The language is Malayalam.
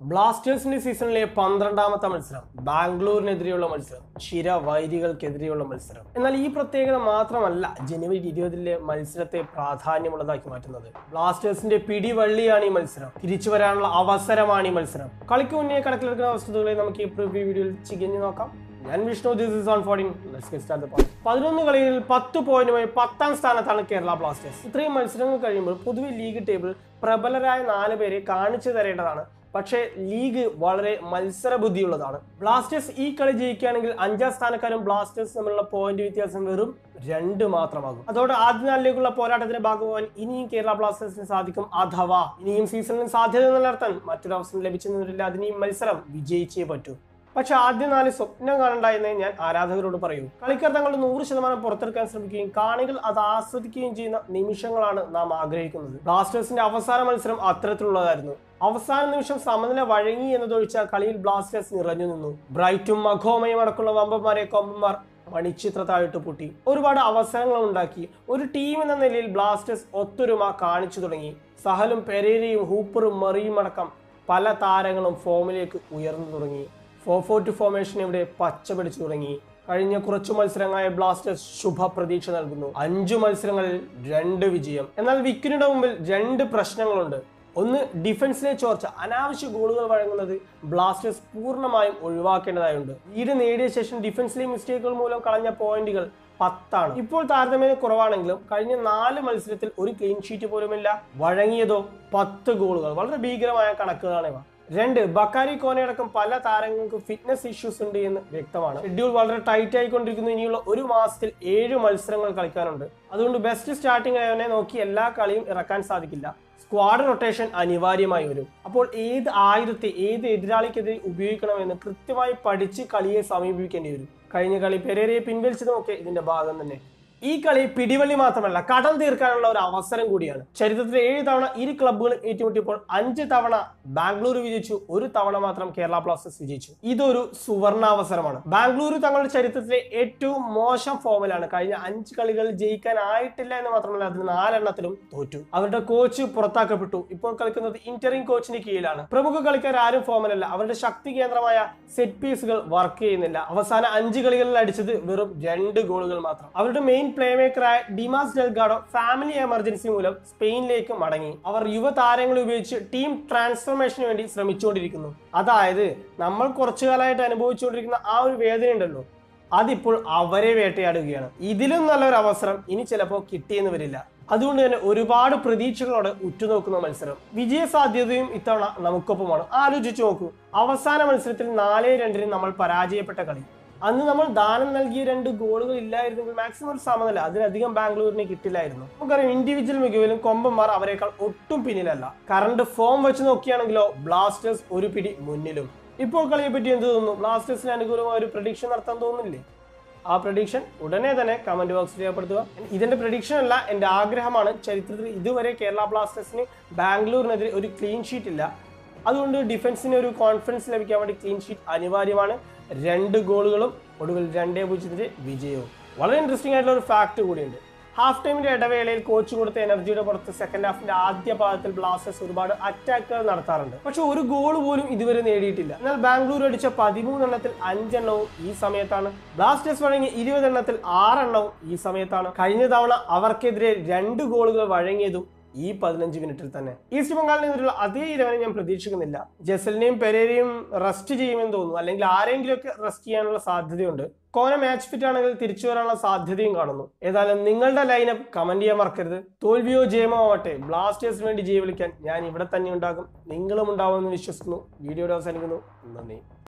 ബ്ലാസ്റ്റേഴ്സിന്റെ സീസണിലെ 12ാമത്തെ മത്സരം, ബാംഗ്ലൂരിനെതിരെയുള്ള മത്സരം, ചിരവൈരികൾക്കെതിരെയുള്ള മത്സരം. എന്നാൽ ഈ പ്രത്യേകത മാത്രമല്ല ജനുവരി 20 മത്സരത്തെ പ്രാധാന്യമുള്ളതാക്കി മാറ്റുന്നത്. ബ്ലാസ്റ്റേഴ്സിന്റെ പിടിവള്ളിയാണ് ഈ മത്സരം. തിരിച്ചു വരാനുള്ള അവസരമാണ് ഈ മത്സരം. കളിക്ക് മുന്നേ കണക്കിലെടുക്കുന്ന വസ്തുതകളെ നമുക്ക് ഈ പ്രിവ്യൂ വീഡിയോയിൽ ചികഞ്ഞു നോക്കാം. ഞാൻ Vishnu, this is on 14. Let's get start the point. 11 കളിയിൽ 10 പോയിന്റുമായി 10ാം സ്ഥാനത്താണ് കേരള ബ്ലാസ്റ്റേഴ്സ്. ഇത്രയും മത്സരങ്ങൾ കഴിയുമ്പോൾ പൊതുവെ ലീഗ് ടേബിൾ പ്രബലരായ 4 പേരെ കാണിച്ചു തരേണ്ടതാണ്. പക്ഷേ ലീഗ് വളരെ മത്സര ബുദ്ധിയുള്ളതാണ്. ബ്ലാസ്റ്റേഴ്സ് ഈ കളി ജയിക്കുകയാണെങ്കിൽ 5ാം സ്ഥാനക്കാരും ബ്ലാസ്റ്റേഴ്സ് തമ്മിലുള്ള പോയിന്റ് വ്യത്യാസം വെറും 2 മാത്രമാകും. അതോടെ ആദ്യ നാലിലേക്കുള്ള പോരാട്ടത്തിന്റെ ഭാഗമാകാൻ ഇനിയും കേരള ബ്ലാസ്റ്റേഴ്സിന് സാധിക്കും. അഥവാ ഇനിയും സീസണിൽ സാധ്യത നിലനിർത്താൻ മറ്റൊരു അവസരം ലഭിച്ചെന്നില്ല. അതിന് മത്സരം വിജയിച്ചേ പറ്റൂ. പക്ഷെ ആദ്യ 4 സ്വപ്നം കാണണ്ടായെന്ന് ഞാൻ ആരാധകരോട് പറയൂ. കളിക്കാർ തങ്ങളുടെ 100% പുറത്തെടുക്കാൻ ശ്രമിക്കുകയും കാണികൾ അത് ആസ്വദിക്കുകയും ചെയ്യുന്ന നിമിഷങ്ങളാണ് നാം ആഗ്രഹിക്കുന്നത്. ബ്ലാസ്റ്റേഴ്സിന്റെ അവസാന മത്സരം അത്തരത്തിലുള്ളതായിരുന്നു. അവസാന നിമിഷം സമനില വഴങ്ങി എന്നതൊഴിച്ചാൽ കളിയിൽ ബ്ലാസ്റ്റേഴ്സ് നിറഞ്ഞു നിന്നു. ബ്രൈറ്റും മഖോമയും അടക്കമുള്ള വമ്പന്മാരെ കൊമ്പന്മാർ മണിച്ചിത്രത്താഴിട്ട് പൂട്ടി. ഒരുപാട് അവസരങ്ങൾ ഉണ്ടാക്കി. ഒരു ടീം എന്ന നിലയിൽ ബ്ലാസ്റ്റേഴ്സ് ഒത്തൊരുമ കാണിച്ചു തുടങ്ങി. സഹലും പെരേരയും ഹൂപ്പറും മറിയും അടക്കം പല താരങ്ങളും ഫോമിലേക്ക് ഉയർന്നു തുടങ്ങി. 4-4-2 ഫോർമേഷൻ ഇവിടെ പച്ച പിടിച്ചു തുടങ്ങി. കഴിഞ്ഞ കുറച്ചു മത്സരങ്ങളായ ബ്ലാസ്റ്റേഴ്സ് ശുഭ പ്രതീക്ഷ നൽകുന്നു. 5 മത്സരങ്ങളിൽ 2 വിജയം. എന്നാൽ വിക്കിനിയുടെ മുമ്പിൽ 2 പ്രശ്നങ്ങളുണ്ട്. ഒന്ന്, ഡിഫൻസിലെ ചോർച്ച. അനാവശ്യ ഗോളുകൾ വഴങ്ങുന്നത് ബ്ലാസ്റ്റേഴ്സ് പൂർണ്ണമായും ഒഴിവാക്കേണ്ടതായുണ്ട്. ലീഡ് നേടിയ ശേഷം ഡിഫൻസിലെ മിസ്റ്റേക്കുകൾ മൂലം കളഞ്ഞ പോയിന്റുകൾ 10 ഇപ്പോൾ താരതമ്യേന കുറവാണെങ്കിലും കഴിഞ്ഞ 4 മത്സരത്തിൽ ഒരു ക്ലീൻ ഷീറ്റ് പോലുമില്ല. വഴങ്ങിയതോ 10 ഗോളുകൾ. വളരെ ഭീകരമായ കണക്കുകളാണ് ഇവ. 2, ബക്കാരി കോനയടക്കം പല താരങ്ങൾക്കും ഫിറ്റ്നസ് ഇഷ്യൂസ് ഉണ്ട് എന്ന് വ്യക്തമാണ്. ഷെഡ്യൂൾ വളരെ ടൈറ്റ് ആയിക്കൊണ്ടിരിക്കുന്നു. ഇനിയുള്ള ഒരു മാസത്തിൽ 7 മത്സരങ്ങൾ കളിക്കാനുണ്ട്. അതുകൊണ്ട് ബെസ്റ്റ് സ്റ്റാർട്ടിംഗ് ഇലവനെ നോക്കി എല്ലാ കളിയും ഇറക്കാൻ സാധിക്കില്ല. സ്ക്വാഡ് റൊട്ടേഷൻ അനിവാര്യമായി വരും. അപ്പോൾ ഏത് ആയുധത്തെ ഏത് എതിരാളിക്കെതിരെ ഉപയോഗിക്കണമെന്ന് കൃത്യമായി പഠിച്ച് കളിയെ സമീപിക്കേണ്ടി വരും. കഴിഞ്ഞ കളി പെരേരയെ പിൻവലിച്ചതുമൊക്കെ ഇതിന്റെ ഭാഗം തന്നെ. ഈ കളി പിടിവള്ളി മാത്രമല്ല, കടം തീർക്കാനുള്ള ഒരു അവസരം കൂടിയാണ്. ചരിത്രത്തിൽ 7 തവണ ഇരു ക്ലബ്ബുകളും ഏറ്റുമുട്ടിയപ്പോൾ 5 തവണ ബാംഗ്ലൂർ വിജയിച്ചു, 1 തവണ മാത്രം കേരള ബ്ലാസ്റ്റേഴ്സ് വിജയിച്ചു. ഇതൊരു സുവർണാവസരമാണ്. ബാംഗ്ലൂർ തങ്ങളുടെ ചരിത്രത്തിലെ ഏറ്റവും മോശം ഫോമിലാണ്. കഴിഞ്ഞ 5 കളികളിൽ ജയിക്കാനായിട്ടില്ല എന്ന് മാത്രമല്ല, അതിൽ 4 എണ്ണത്തിലും തോറ്റു. അവരുടെ കോച്ച് പുറത്താക്കപ്പെട്ടു. ഇപ്പോൾ കളിക്കുന്നത് ഇന്ററിംഗ് കോച്ചിന് കീഴിലാണ്. പ്രമുഖ കളിക്കാർ ആരും ഫോമിലല്ല. അവരുടെ ശക്തി കേന്ദ്രമായ സെറ്റ് പീസുകൾ വർക്ക് ചെയ്യുന്നില്ല. അവസാന 5 കളികളിൽ അടിച്ചത് വെറും 2 ഗോളുകൾ മാത്രം. അവരുടെ മെയിൻ പ്ലേ മേക്കറായ ഡിമാസ് ഡെൽഗാഡോ ഫാമിലി എമർജൻസി മൂലം സ്പെയിനിലേക്ക് മടങ്ങി. അവർ യുവ താരങ്ങളെ ഉപയോഗിച്ച് ടീം ട്രാൻസ്ഫോർമേഷന് വേണ്ടി ശ്രമിച്ചുകൊണ്ടിരിക്കുന്നു. അതായത് നമ്മൾ കുറച്ചു കാലമായിട്ട് അനുഭവിച്ചുകൊണ്ടിരിക്കുന്ന ആ ഒരു വേദന ഉണ്ടല്ലോ, അതിപ്പോൾ അവരെ വേട്ടയാടുകയാണ്. ഇതിലും നല്ലൊരു അവസരം ഇനി ചിലപ്പോൾ കിട്ടിയെന്ന് വരില്ല. അതുകൊണ്ട് തന്നെ ഒരുപാട് പ്രതീക്ഷകളോടെ ഉറ്റുനോക്കുന്ന മത്സരം. വിജയ സാധ്യതയും ഇത്തവണ നമുക്കൊപ്പമാണ്. ആലോചിച്ചു നോക്കൂ, അവസാന മത്സരത്തിൽ 4-2 നമ്മൾ പരാജയപ്പെട്ട കളി. അന്ന് നമ്മൾ ദാനം നൽകിയ 2 ഗോളുകൾ ഇല്ലായിരുന്നെങ്കിൽ മാക്സിമം ഒരു സമനില, അതിലധികം ബാംഗ്ലൂരിന് കിട്ടില്ലായിരുന്നു. നമുക്കറിയാം, ഇൻഡിവിജ്വൽ മികവിലും കൊമ്പന്മാർ അവരെക്കാൾ ഒട്ടും പിന്നിലല്ല. കറണ്ട് ഫോം വെച്ച് നോക്കിയാണെങ്കിലോ ബ്ലാസ്റ്റേഴ്സ് ഒരു പിടി മുന്നിലും. ഇപ്പോൾ കളിയെ പറ്റി എന്ത് തോന്നുന്നു? ബ്ലാസ്റ്റേഴ്സിന് അനുകൂലമായ ഒരു പ്രഡിക്ഷൻ നടത്താൻ തോന്നുന്നില്ലേ? ആ പ്രഡിക്ഷൻ ഉടനെ തന്നെ കമന്റ് ബോക്സിൽ രേഖപ്പെടുത്തുക. ഇതിന്റെ പ്രഡിക്ഷൻ അല്ല, എന്റെ ആഗ്രഹമാണ്. ചരിത്രത്തിൽ ഇതുവരെ കേരള ബ്ലാസ്റ്റേഴ്സിന് ബാംഗ്ലൂരിനെതിരെ ഒരു ക്ലീൻ ഷീറ്റ് ഇല്ല. അതുകൊണ്ട് ഡിഫൻസിന് ഒരു കോൺഫിഡൻസ് ലഭിക്കാൻ വേണ്ടി ക്ലീൻ ഷീറ്റ് അനിവാര്യമാണ്. 2 ഗോളുകളും ഒടുവിൽ 2-0 വിജയവും. വളരെ ഇൻട്രസ്റ്റിംഗ് ആയിട്ടുള്ള ഒരു ഫാക്ട് കൂടിയുണ്ട്. ഹാഫ് ടൈമിന്റെ ഇടവേളയിൽ കോച്ച് കൊടുത്ത എനർജിയുടെ പുറത്ത് സെക്കൻഡ് ഹാഫിന്റെ ആദ്യ പാദത്തിൽ ബ്ലാസ്റ്റേഴ്സ് ഒരുപാട് അറ്റാക്കുകൾ നടത്താറുണ്ട്. പക്ഷെ ഒരു ഗോൾ പോലും ഇതുവരെ നേടിയിട്ടില്ല. എന്നാൽ ബാംഗ്ലൂർ അടിച്ച 13 എണ്ണത്തിൽ 5 എണ്ണവും ഈ സമയത്താണ്. ബ്ലാസ്റ്റേഴ്സ് വഴങ്ങിയ 20 എണ്ണത്തിൽ 6 എണ്ണവും ഈ സമയത്താണ്. കഴിഞ്ഞ തവണ അവർക്കെതിരെ 2 ഗോളുകൾ വഴങ്ങിയതും ഈ 15 മിനിറ്റിൽ തന്നെ. ഈസ്റ്റ് ബംഗാളിനെതിരെയുള്ള അതേ ഇലവനെ ഞാൻ പ്രതീക്ഷിക്കുന്നില്ല. ജസലിനെയും പെരേരയും റെസ്റ്റ് ചെയ്യുമെന്ന് തോന്നുന്നു, അല്ലെങ്കിൽ ആരെങ്കിലും ഒക്കെ റെസ്റ്റ് ചെയ്യാനുള്ള സാധ്യതയുണ്ട്. കോന മാച്ച് ഫിറ്റ് ആണെങ്കിൽ തിരിച്ചു വരാനുള്ള സാധ്യതയും കാണുന്നു. ഏതായാലും നിങ്ങളുടെ ലൈനപ്പ് കമന്റ് ചെയ്യാൻ മറക്കരുത്. തോൽവിയോ ജയമോ ആവട്ടെ, ബ്ലാസ്റ്റേഴ്സിന് വേണ്ടി ജയ വിളിക്കാൻ ഞാൻ ഇവിടെ തന്നെ ഉണ്ടാകും. നിങ്ങളും ഉണ്ടാവുമെന്ന് വിശ്വസിക്കുന്നു. വീഡിയോയുടെ അവസാനിക്കുന്നു. നന്ദി.